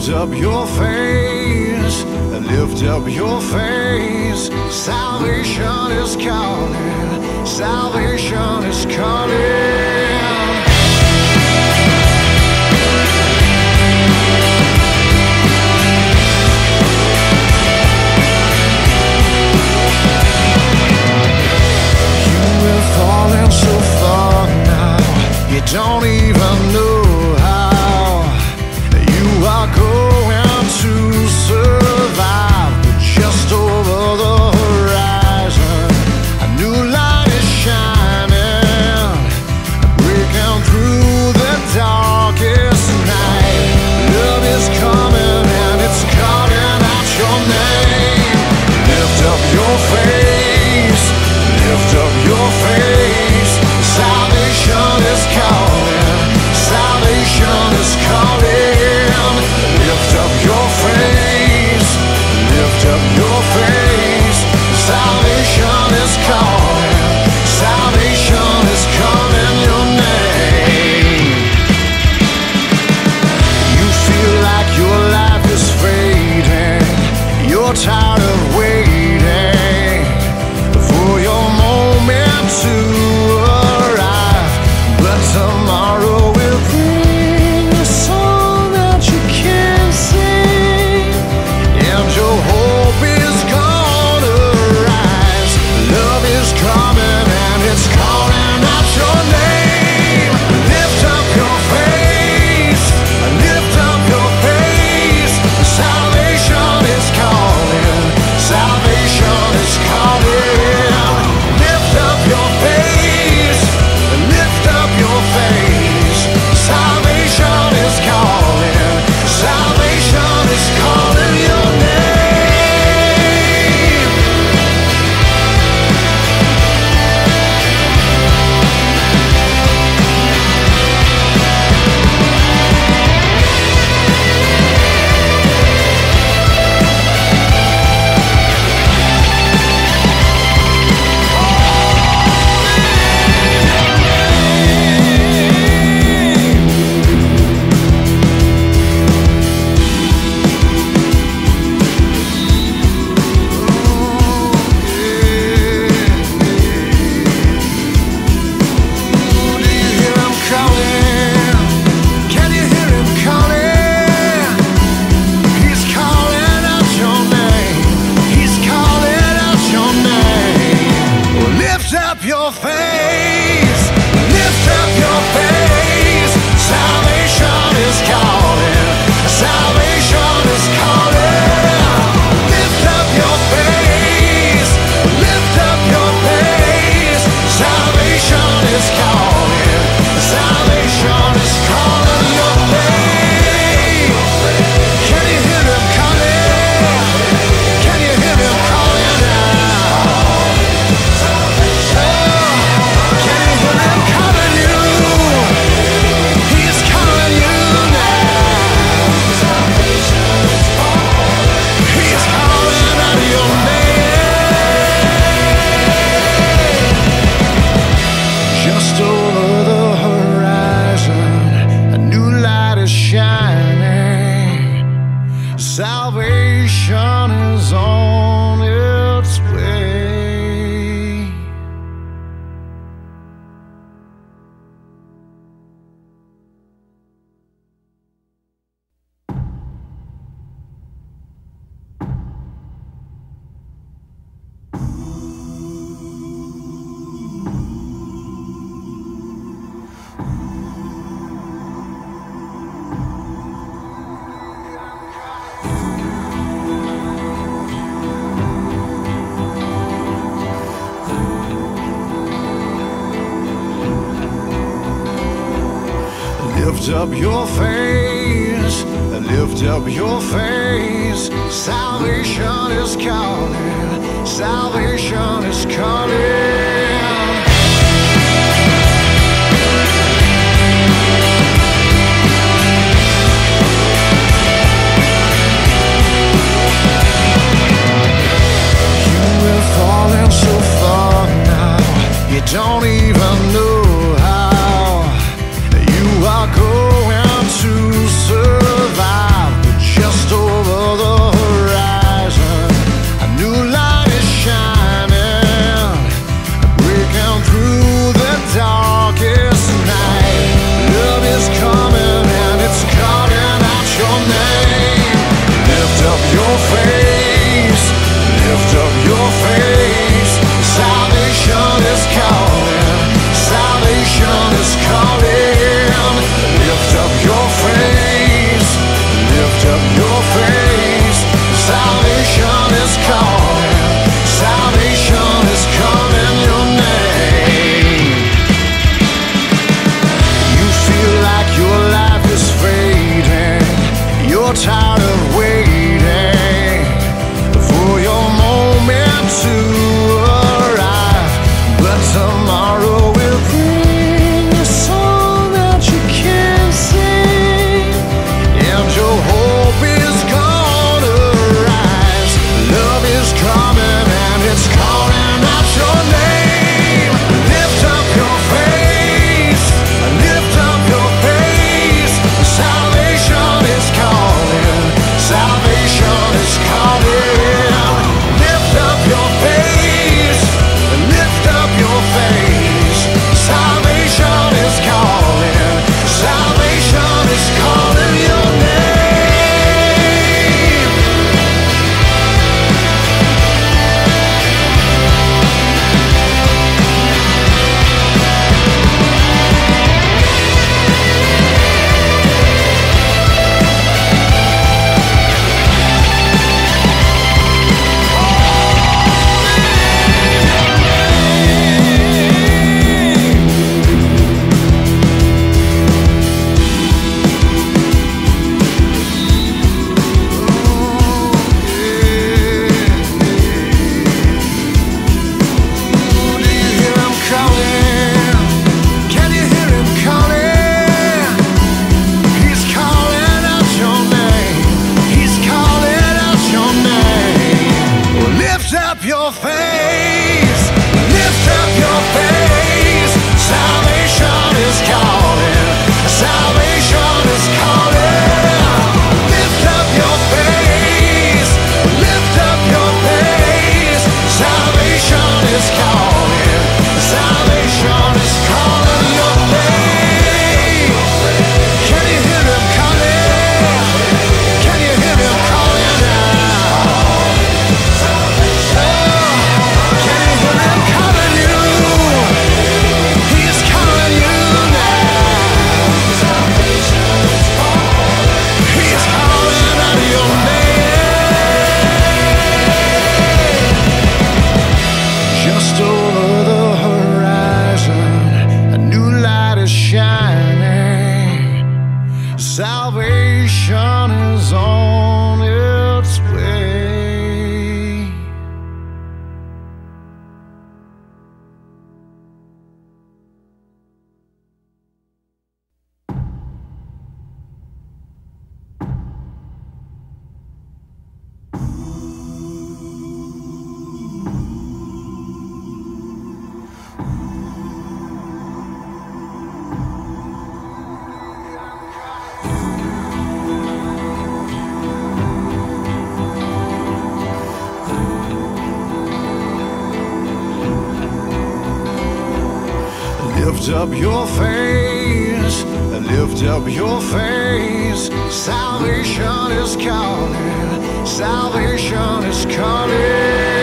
Lift up your face, lift up your face. Salvation is calling, salvation is calling. Falling so far now, you don't even know how. You are going to survive, but just over the horizon, a new light is shining, breaking through the darkest night. Love is coming and it's calling out your name. Lift up your face, lift up your face. Salvation is calling, salvation is calling. Lift up your face, lift up your face. Salvation is calling, salvation is calling your name. You feel like your life is fading, you're tired of waiting for your moment to arrive, but tomorrow will bring a song that you can't sing, and your hope is gonna rise. Love is coming and it's calling out your name. Lift up your face, lift up your face. Salvation is calling, salvation is calling. Lift up your face, lift up your face. Salvation is calling, salvation is calling your name. Your face, lift up your face. Salvation is calling, salvation is calling. Lift up your face, lift up your face. Salvation is calling, salvation is calling your name. Can you hear him calling? Can you hear him calling now? Just over the horizon, a new light is shining. Salvation is on its way. Lift up your face, lift up your face. Salvation is calling, salvation is calling. You are falling so far now, you don't even know how. You are going to survive, but just your face, lift up your face. Salvation is calling, salvation is calling. Lift up your face, lift up your face. Salvation is calling, salvation is calling your name. Can you hear him calling? Can you hear him calling now? Can you hear him calling you? He's calling you now. He's calling out your name. Just over the horizon, a new light is shining. Salvation is on its way. Lift up your face, lift up your face. Salvation is calling, salvation is calling.